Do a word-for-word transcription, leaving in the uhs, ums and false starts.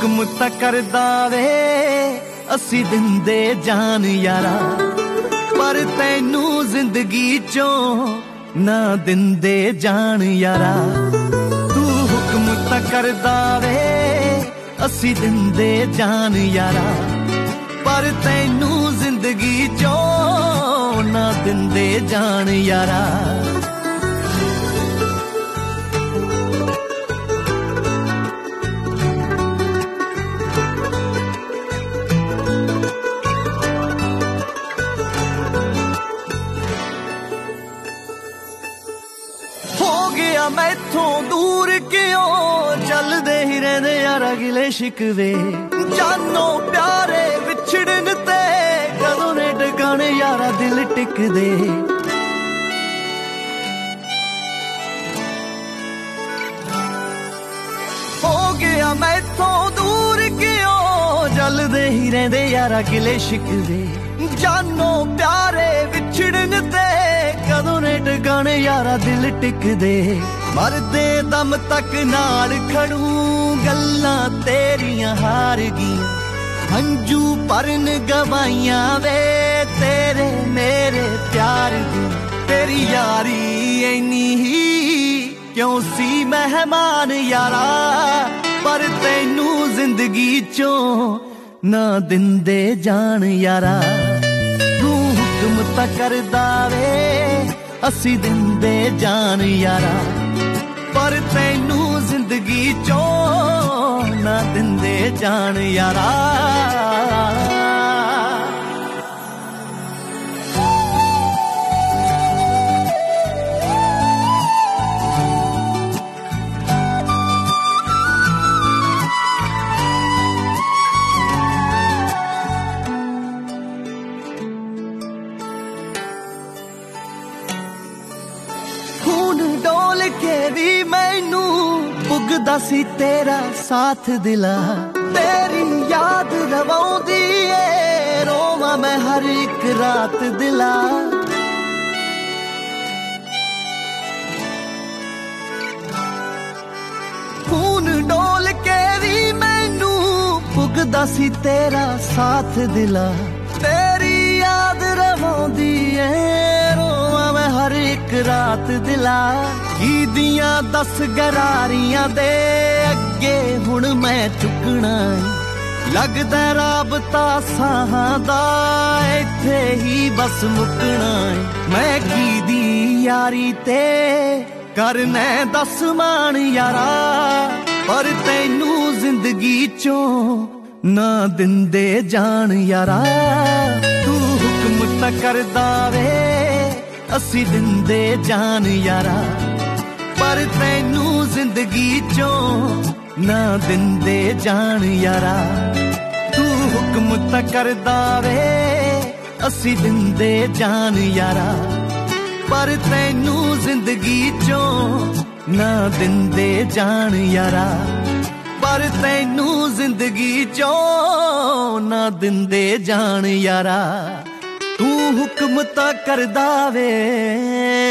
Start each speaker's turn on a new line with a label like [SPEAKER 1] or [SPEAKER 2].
[SPEAKER 1] हुक्म तां करदा वे असी दिंदे जान यारा, पर तैनू जिंदगी चों ना दिंदे जान यारा। तू हुक्म तां करदा वे असी दिंदे जान यारा, पर तैनू जिंदगी चों ना दिंदे जान यारा। मैथों दूर क्यों चलदे ही रहंदे यारा गिले शिकवे, जानो प्यारे विछड़न ते कदों ने टकाने यारा दिल टिकदे। हो गया मैथों दूर क्यों चलदे ही रहंदे यारा गिले शिकवे, जानो प्यारे विछड़न ते कदों ने टकाने यारा दिल टिकदे। मरदे दम तक नाल खड़ू गल्लां तेरियां हार गईयां, हंजू भरन गवाइयां वे तेरे मेरे प्यार दी। तेरी यारी इन्नी ही क्यों सी मेहमान यारा, पर तैनू जिंदगी चों ना दिंदे जान यारा। तू हुक्म तां करदा वे असी दिंदे जान यारा, पर तैनू जिंदगी चों ना दिंदे जान यारा। डोल के भी मैनू पुगदा सी तेरा साथ दिला, तेरी याद रवाउंदी ए रोवां मैं हर एक रात दिला। खून डोल के भी मैनू पुगदा सी तेरा साथ दिला, तेरी याद रवाउंदी ए हर एक रात दिला। की दियां दस गरारियां दे अगे हुण मैं चुकना, लगदा राबता साहां दा इत्थे ही बस मुकना। मैं की दी यारी ते करना दस मान यारा, पर तैनू जिंदगी चों ना दिंदे जान यारा। तू हुक्म तां करदा वे असी दिंदे जान यारा, पर तैनू जिंदगी चों ना दिंदे जान यारा। तू हुक्म तां करदा वे असी दिंदे जान यारा, पर तैनू जिंदगी चों ना दिंदे जान यारा, पर तैनू जिंदगी चों ना दिंदे जान यारा। तू हुक्म तां करदा वे